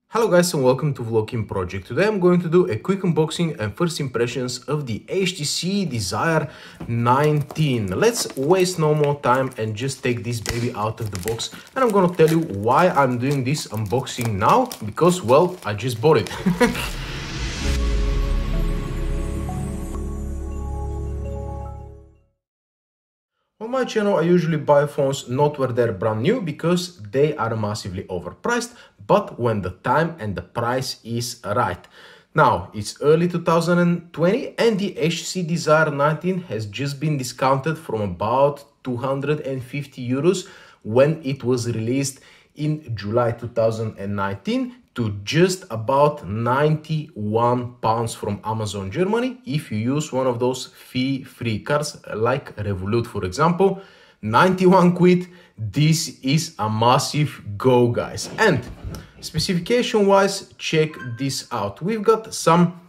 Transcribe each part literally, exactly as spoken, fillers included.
Hello guys and welcome to Vlogin Project. Today I'm going to do a quick unboxing and first impressions of the H T C Desire nineteen. Let's waste no more time and just take this baby out of the box, and I'm gonna tell you why I'm doing this unboxing now, because well, I just bought it. On my channel, I usually buy phones not where they're brand new because they are massively overpriced, but when the time and the price is right. Now, it's early two thousand twenty and the H T C Desire nineteen has just been discounted from about two hundred fifty euros when it was released in July two thousand nineteen to just about ninety-one pounds from Amazon Germany if you use one of those fee-free cards like Revolut, for example. ninety-one quid. This is a massive go, guys. And specification wise, check this out. We've got some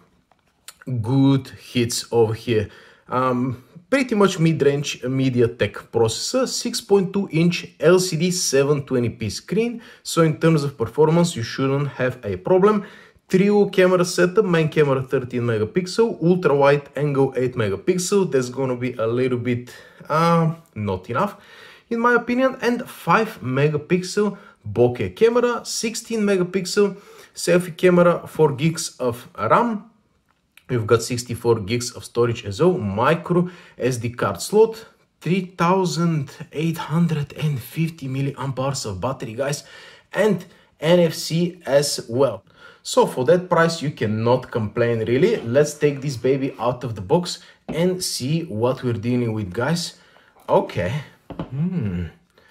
good hits over here. Um, pretty much mid-range MediaTek processor, six point two inch L C D seven twenty p screen, so in terms of performance you shouldn't have a problem. Trio camera setup, main camera thirteen megapixel, ultra wide angle eight megapixel, that's gonna be a little bit uh, not enough in my opinion, and five megapixel bokeh camera, sixteen megapixel selfie camera, four gigs of RAM. We've got sixty-four gigs of storage as well, micro S D card slot, three thousand eight hundred fifty milliamp hours of battery, guys, and N F C as well. So for that price, you cannot complain really. Let's take this baby out of the box and see what we're dealing with, guys. Okay. Hmm.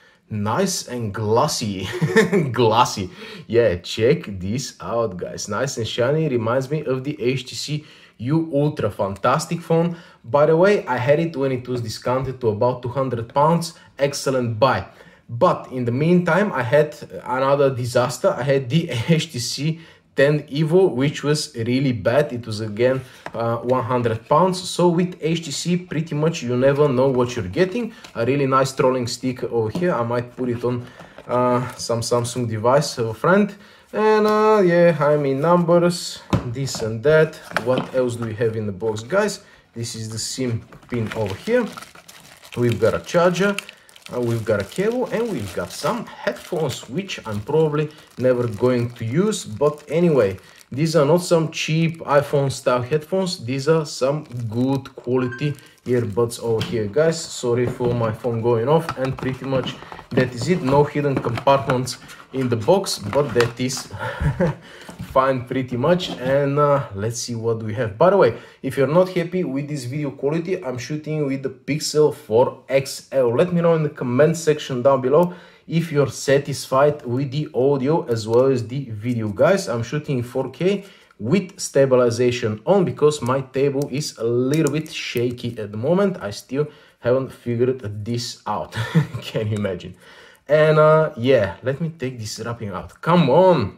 Nice and glossy. Glossy. Yeah, check this out, guys. Nice and shiny. Reminds me of the H T C U Ultra. Fantastic phone. By the way, I had it when it was discounted to about two hundred pounds. Excellent buy. But in the meantime, I had another disaster. I had the H T C ten Evo, which was really bad. It was again uh, one hundred pounds. So with H T C, pretty much you never know what you're getting. A really nice trolling stick over here. I might put it on uh, some Samsung device of a friend. And uh, yeah, I'm in numbers, this and that. What else do we have in the box, guys? This is the SIM pin over here. We've got a charger. Uh, we've got a cable, and we've got some headphones, which I'm probably never going to use. But anyway, these are not some cheap iPhone style headphones. These are some good quality earbuds over here, guys. Sorry for my phone going off, and pretty much that is it. No hidden compartments in the box, but that is fine pretty much. And uh, let's see what we have. By the way, if you're not happy with this video quality, I'm shooting with the Pixel four X L. Let me know in the comment section down below if you're satisfied with the audio as well as the video, guys. I'm shooting in four K with stabilization on because my table is a little bit shaky at the moment. I still haven't figured this out. Can you imagine? And uh, yeah, let me take this wrapping out. Come on!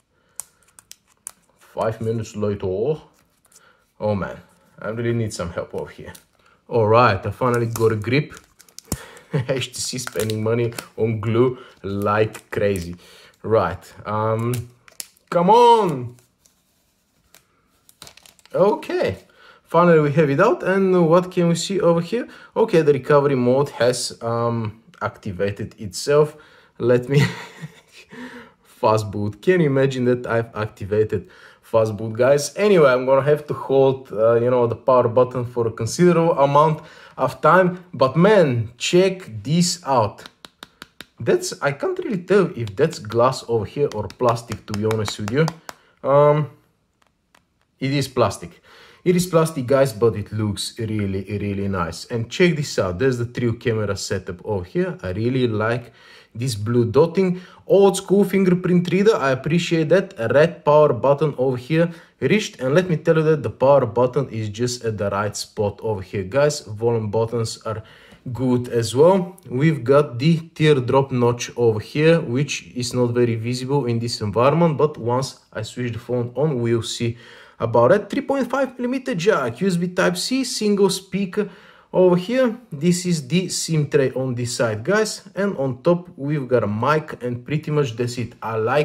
Five minutes later. Oh man, I really need some help over here. Alright, I finally got a grip. H T C spending money on glue like crazy. Right, um, come on! Okay, finally we have it out, and what can we see over here? Okay, the recovery mode has um, activated itself. Let me fast boot. Can you imagine that I've activated fast boot, guys? Anyway, I'm gonna have to hold uh, you know, the power button for a considerable amount of time, but man, check this out. That's, I can't really tell if that's glass over here or plastic, to be honest with you. um It is plastic. It is plastic, guys, but it looks really, really nice. And check this out. There's the trio camera setup over here. I really like this blue dotting. Old school fingerprint reader. I appreciate that. A red power button over here reached. And let me tell you that the power button is just at the right spot over here, guys. Volume buttons are good as well. We've got the teardrop notch over here, which is not very visible in this environment, but once I switch the phone on, we'll see about it. three point five millimeter jack, U S B Type C, single speaker over here. This is the SIM tray on this side, guys, and on top we've got a mic, and pretty much that's it. I like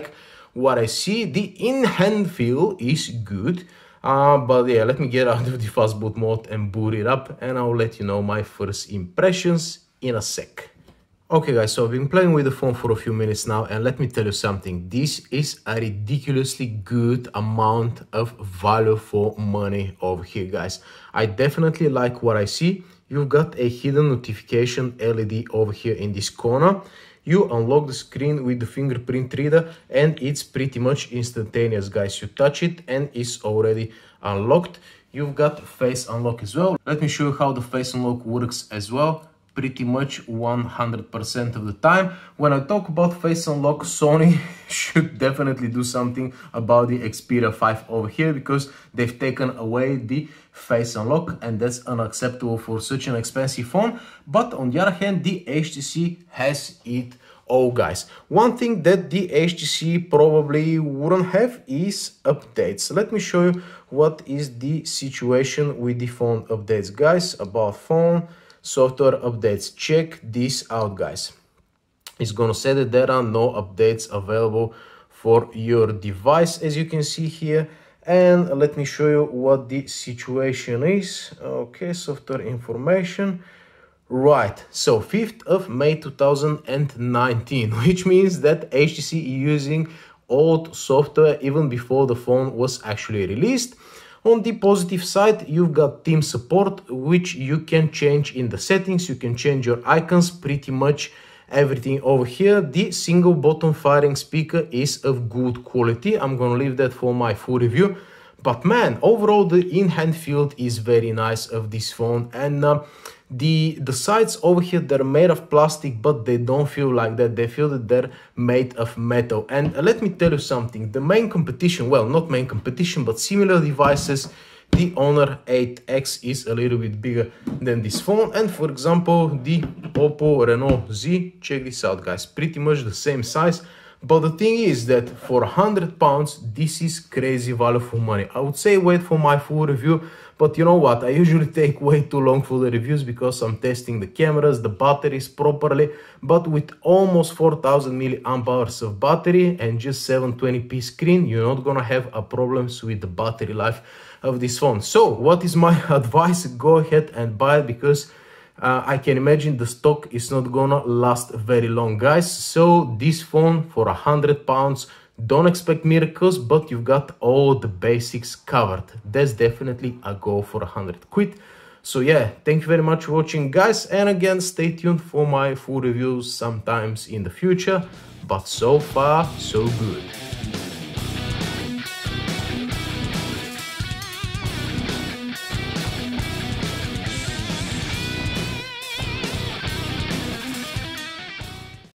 what I see, the in-hand feel is good. Uh, but yeah, let me get out of the fast boot mode and boot it up, and I'll let you know my first impressions in a sec. Okay guys, so I've been playing with the phone for a few minutes now, and let me tell you something. This is a ridiculously good amount of value for money over here, guys. I definitely like what I see. You've got a hidden notification L E D over here in this corner. You unlock the screen with the fingerprint reader, and it's pretty much instantaneous, guys. You touch it and it's already unlocked. You've got face unlock as well. Let me show you how the face unlock works as well. Pretty much one hundred percent of the time. When I talk about face unlock, Sony should definitely do something about the Xperia five over here, because they've taken away the face unlock, and that's unacceptable for such an expensive phone. But on the other hand, the H T C has it all, guys. One thing that the H T C probably wouldn't have is updates. Let me show you what is the situation with the phone updates, guys. About phone software updates, check this out, guys. It's gonna say that there are no updates available for your device, as you can see here. And let me show you what the situation is. Okay, software information. Right, so fifth of May two thousand nineteen, which means that H T C is using old software even before the phone was actually released. On the positive side, you've got team support, which you can change in the settings. You can change your icons, pretty much everything over here. The single button firing speaker is of good quality. I'm gonna leave that for my full review. But man, overall the in-hand feel is very nice of this phone, and uh, the the sides over here, they're made of plastic, but they don't feel like that. They feel that they're made of metal. And uh, let me tell you something, the main competition, well, not main competition, but similar devices, the Honor eight X is a little bit bigger than this phone. And for example, the Oppo Reno Z, check this out, guys, pretty much the same size. But the thing is that for one hundred pounds, this is crazy value for money. I would say wait for my full review, but you know what? I usually take way too long for the reviews because I'm testing the cameras, the batteries properly. But with almost four thousand milliamp hours of battery and just seven twenty p screen, you're not gonna have a problems with the battery life of this phone. So what is my advice? Go ahead and buy it, because Uh, I can imagine the stock is not gonna last very long, guys. So this phone for a hundred pounds, don't expect miracles, but you've got all the basics covered. That's definitely a go for a hundred quid. So yeah, thank you very much for watching, guys, and again, stay tuned for my full reviews sometimes in the future. But so far, so good.